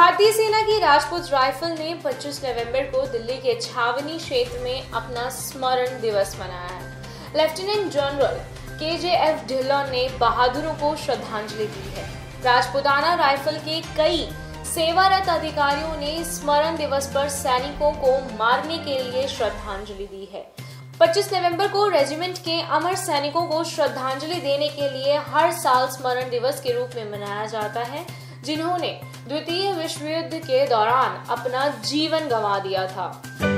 भारतीय सेना की राजपूत राइफल ने 25 नवंबर को दिल्ली के छावनी क्षेत्र में अपना स्मरण दिवस मनाया है। लेफ्टिनेंट जनरल KJF ढिल्लों ने बहादुरों को श्रद्धांजलि दी है। राजपूताना राइफल के कई सेवारत अधिकारियों ने स्मरण दिवस पर सैनिकों को मारने के लिए श्रद्धांजलि दी है। 25 नवंबर को रेजिमेंट के अमर सैनिकों को श्रद्धांजलि देने के लिए हर साल स्मरण दिवस के रूप में मनाया जाता है, जिन्होंने द्वितीय विश्व युद्ध के दौरान अपना जीवन गंवा दिया था।